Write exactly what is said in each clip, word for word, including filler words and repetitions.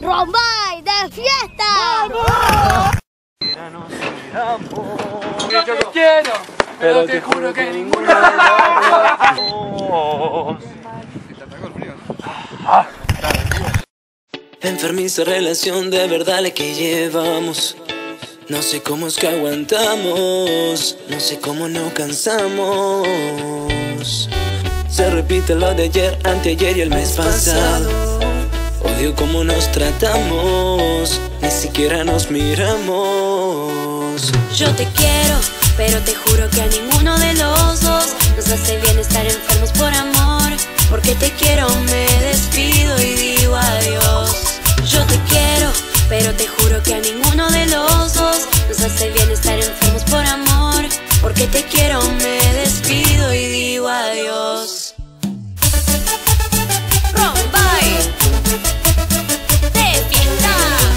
Rombay de fiesta. ¡Vamos! Yo te quiero, pero te juro que ninguno de los Enfermiza relación de verdad la que llevamos. No sé cómo es que aguantamos, no sé cómo no cansamos. Se repite lo de ayer, anteayer y el mes pasado. Odio cómo nos tratamos, ni siquiera nos miramos. Yo te quiero, pero te juro que a ninguno de los dos nos hace bien estar enfermos por amor. Porque te quiero me despido y digo adiós. Yo te quiero, pero te juro que a ninguno de los dos nos hace bien estar enfermos por amor. Porque te quiero me despido y digo adiós. Rombay de fiesta.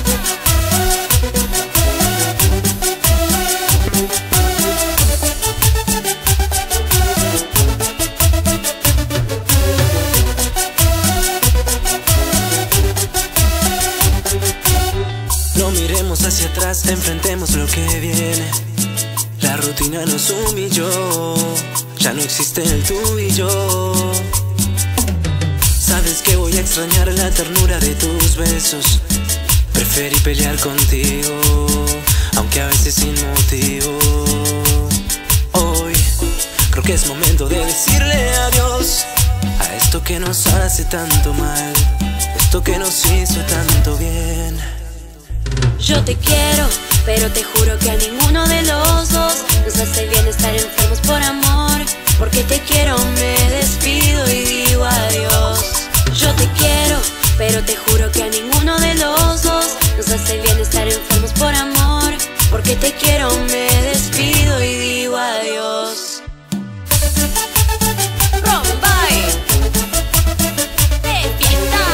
No miremos hacia atrás, enfrentemos lo que viene. La rutina nos humilló, ya no existe el tú y yo. Sabes que voy a extrañar la ternura de tus besos. Preferí pelear contigo, aunque a veces sin motivo. Hoy creo que es momento de decirle adiós a esto que nos hace tanto mal, esto que nos hizo tanto bien. Yo te quiero, pero te juro que a ninguno de los dos nos hace bien estar enfermos por amor. Porque te quiero me despido y digo adiós. Yo te quiero, pero te juro que a ninguno de los dos nos hace bien estar enfermos por amor. Porque te quiero me despido y digo adiós. Rombay de fiesta.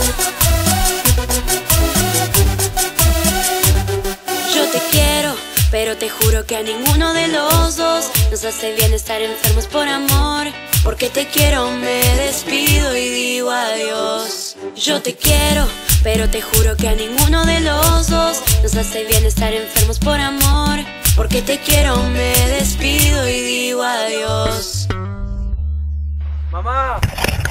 Yo te quiero, pero te juro que a ninguno de los dos nos hace bien estar enfermos por amor. Porque te quiero me despido y digo adiós. Yo te quiero, pero te juro que a ninguno de los dos nos hace bien estar enfermos por amor. Porque te quiero me despido y digo adiós. Mamá.